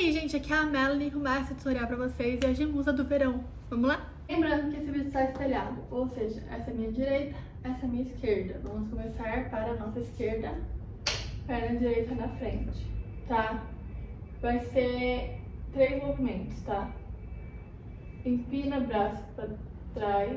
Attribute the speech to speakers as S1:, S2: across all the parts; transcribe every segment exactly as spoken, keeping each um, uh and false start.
S1: aí, gente, aqui é a Melanie com mais esse tutorial pra vocês e a musa do verão. Vamos lá? Lembrando que esse vídeo está espelhado, ou seja, essa é a minha direita, essa é a minha esquerda. Vamos começar para a nossa esquerda, perna direita na frente, tá? Vai ser três movimentos, tá? Empina braço para trás,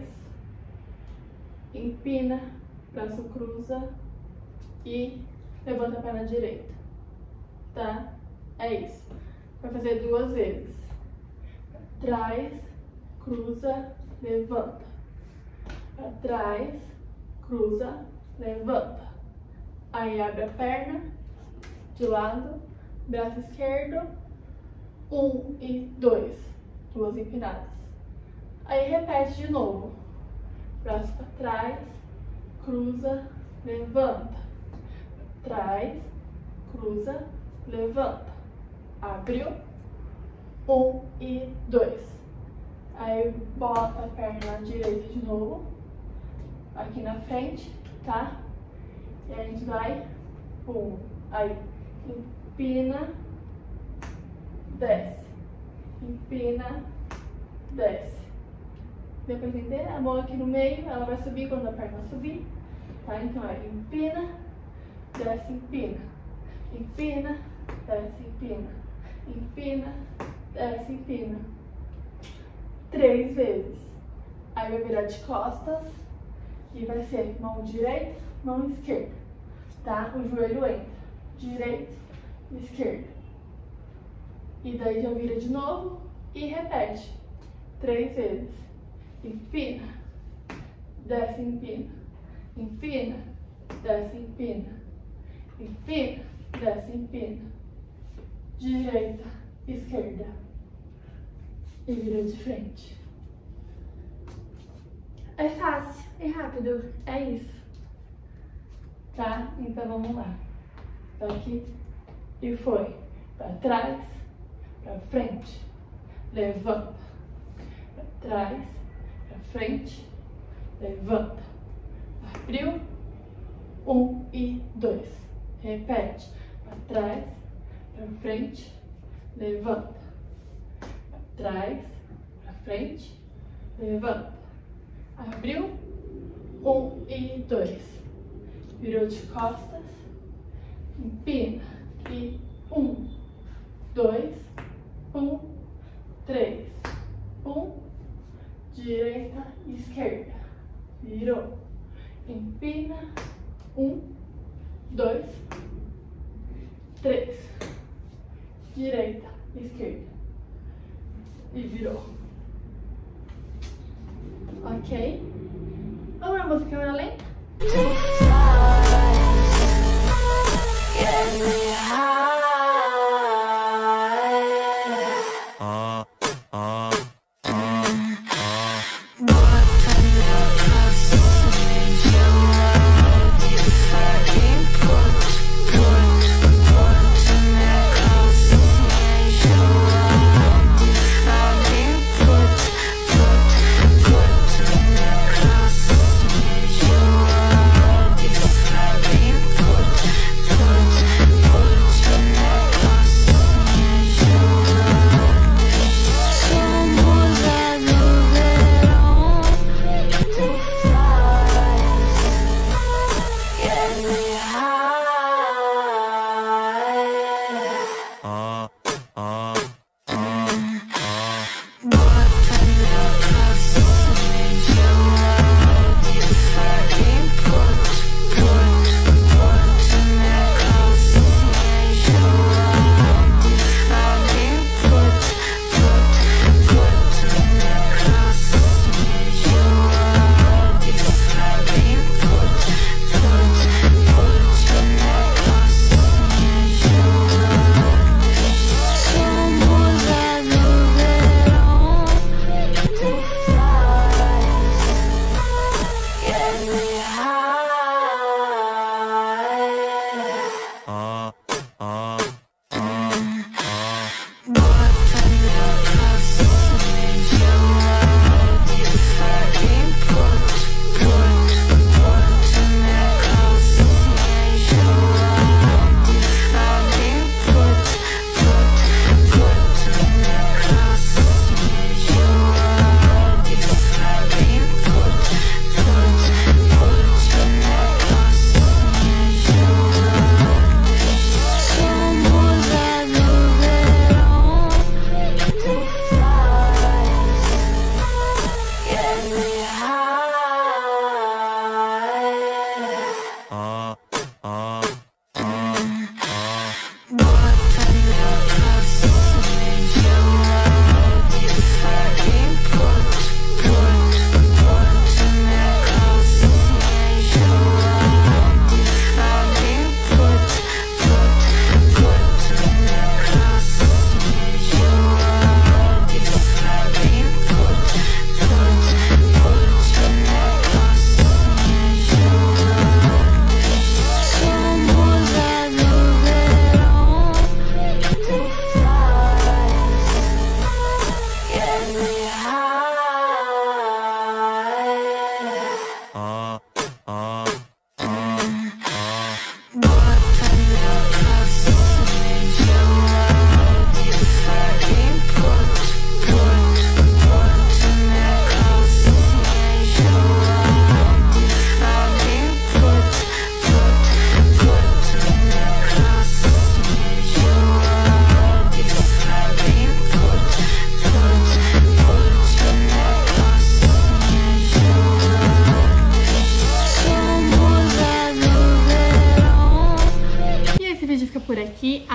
S1: empina, braço cruza e levanta a perna direita, tá? É isso. Vai fazer duas vezes. Trás, cruza, levanta. Pra trás, cruza, levanta. Aí abre a perna de lado, braço esquerdo, um e dois. Duas empinadas. Aí repete de novo. Braço para trás, cruza, levanta. Trás, cruza, levanta. Abriu, um e dois. Aí bota a perna direita de novo, aqui na frente, tá? E a gente vai, um, aí empina, desce, empina, desce. Deu pra entender? A mão aqui no meio, ela vai subir quando a perna subir, tá? Então é empina, desce, empina, empina, desce, empina. Empina, desce, empina. Três vezes. Aí vai virar de costas e vai ser mão direita, mão esquerda, tá? O joelho entra. Direita, esquerda. E daí já vira de novo e repete. Três vezes. Empina, desce, empina. Empina, desce, empina. Empina, desce, empina. Direita, esquerda e vira de frente. É fácil, é rápido, é isso, tá? Então vamos lá. Então aqui e foi. Para trás, para frente, levanta. Para trás, para frente, levanta. Abriu, um e dois. Repete. Para trás, para frente, levanta. Para trás, para frente, levanta. Abriu, um e dois. Virou de costas, empina. E um, dois, um, três, um, direita, esquerda. Virou, empina, um, dois, três. Direita, esquerda. E virou. Ok? Vamos na música câmera lenta?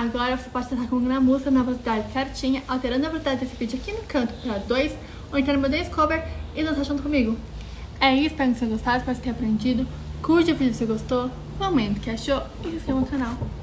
S1: Agora você pode tentar colocando a música na velocidade certinha, alterando a velocidade desse vídeo aqui no canto para dois, ou então no meu dance cover e dançar junto comigo. É isso, espero que você tenha gostado, espero que você tenha aprendido. Curte o vídeo se gostou, comente o que achou e se inscreva no canal.